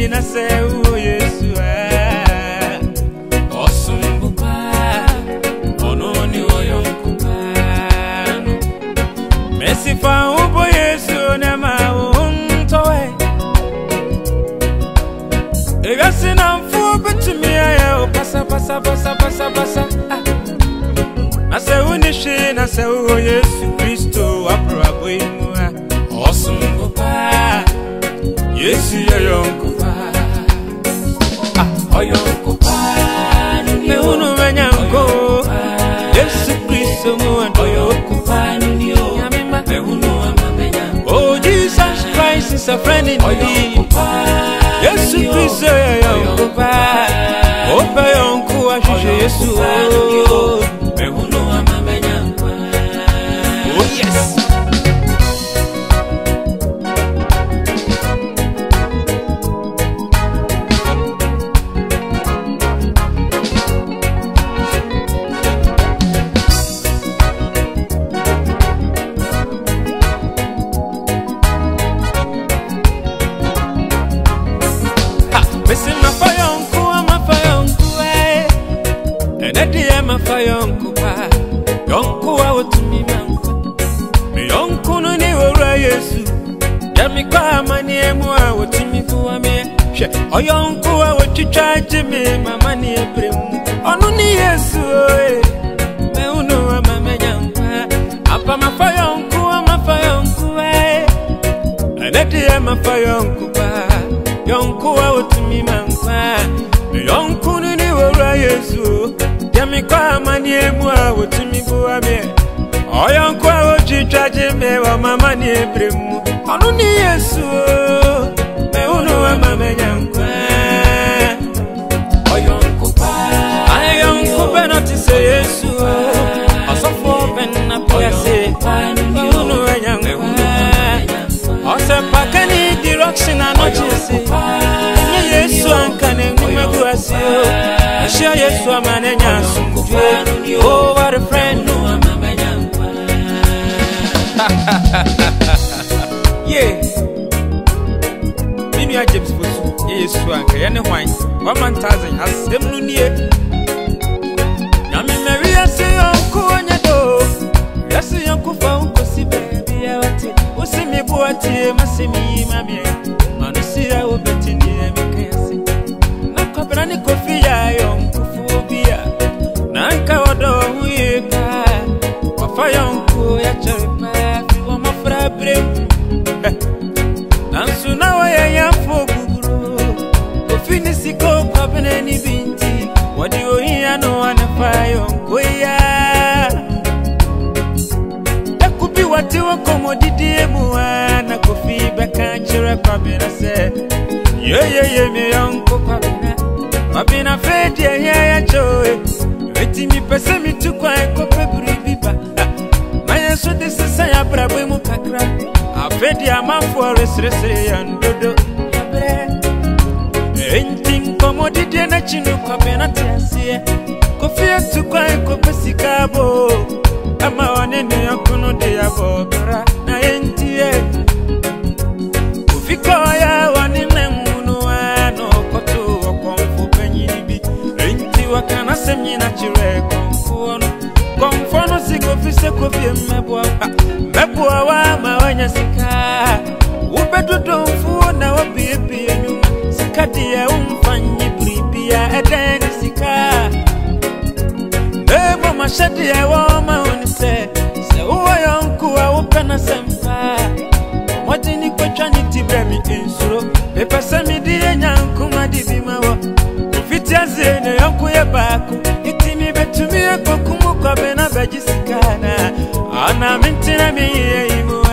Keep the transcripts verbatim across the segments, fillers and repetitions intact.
na se o Yesu ah osumbu pa ono ni oyonku pa Messi fa ubo Yesu na ma untoe Egasi na mfu betumi aye pasa pasa pasa pasa pasa na se unishi na se o Yesu Kristo aprabo imu osumbu pa Yesu oyonku pa ah oyonku pa me unu menyanko Yesu Kristo mu oyonku pa ni o me unu amamenyanko oh Jesus Christ is a friend indeed Yesu Kristo oyonku pa opa yonku ashushe Yesu me unu amamenyanko oh yes Yonku pa yonku wa otumi manko me yonku no ni ora Yesu yami kwa mani emu a otumi kuwa me hwe oyonku wa otwitwa jeme mama ni ebremu onu ni Yesu oe me unu ama menyanka apa mafa yonku amafa yonku e enedi amafa yonku pa yonku wa otumi manko me yonku no ni ora Yesu Yami kwa mani emu a wotumi buwa me Oyonku a wochitwa jeme wa mama ni ebremu Onu ni Yesu me unu wa mamenyanku Oyonku pa Oyonku pa noti se Yesu Osofo pena pia se Unu wa nyanku Ose pakani direction anochi se Nye Yesu ankane ngume guwasi Share Yesu amanenya sumfwe oh what a friend no amamenya yeah Mimi a James Fosu Yesu anka ye ne hwan one thousand asem nu nie na me Maria say onko onye do Yesu yanko fa onko si baby ya wate osimi bo ate masemi mami manu si ya obeti ni emeka yase na kobra ni kofi ya yonko fobia nanka odo huika wafa yonko ya cherepa fi wa mafra bre nansu na wa ya foguguru kofi ni siko kwabene ni binti wadi ohia no anafa yonko ya ekubi wati wa komodidi emu na kofi beka cherepa bena se ye ye ye me yonko kwabena Abina fedi ya ya choe Weti mi pese mi tukwa eko pebri biba Maya so desisa ya brabo imu kakra Afedi ya mafuwa resrese ya ndodo Ya bre Enti nkomodidi ya na chinu kwa benati ya siye Kofia tukwa eko pesi kabo Ama wanene ya kuno de ya bobara Na enti ye Ufiko ya wanene munu wano koto wakana semyi na chire konfono konfono siko fise kofie mebwa mebwa wa mawanya sika ubedodo mfuo na wabibi nyuma sikati ya umfanyi bribia edeni sika nebo mashadi ya woma unise se uwa yonku wa upena sempa mwati ni kwecha ni tibremi insuro pepa semidie nyanku madibi mawa Fitiaze ne yonku ye baku itimi betumi ekokumu kwa bena bajisikana ana mintina mi ye imwa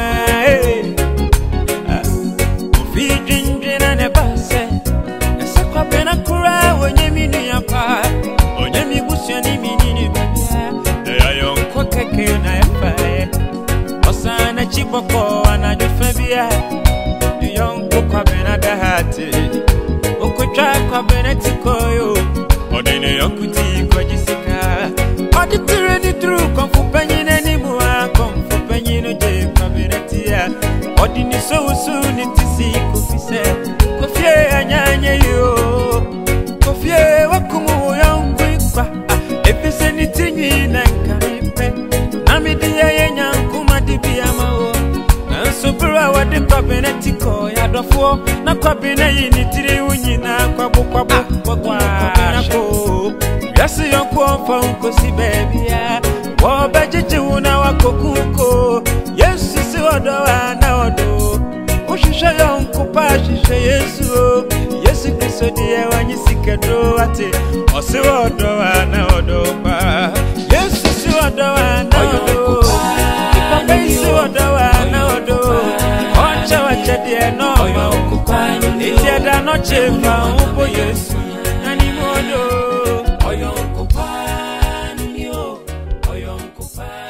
Ufijinjina ne base Ese kwa bena kura wenye mini yapa Onye mibusyo ni mini ni banya Deya yonku keke na efae Osana chiboko anajufabia Yonku kwa bena dahati Ukucha kwa beneti koyo Odine yokuti kwa jisika Oditire ni tru Konfu penyine ni mua Konfu penyino je kwa beneti ya Odini so usu ni tisi kufise Kufie anyanye ko na kwabina yini tiri unyina kwabu kwabu kwabina ko yasi yonko fa unko si baby ya wo bejeje una wakokuko Yesu si odo ana odo ushisha yonko pa shisha Yesu Yesu Kristo diye wanyisikedo ate osi odo ana odo pa Yesu si odo ana odo ipape si odo ana odo oncha wacha diye no iti da no chefa upo Yesu nani modo Oyo nkupa nyo, oyo nkupa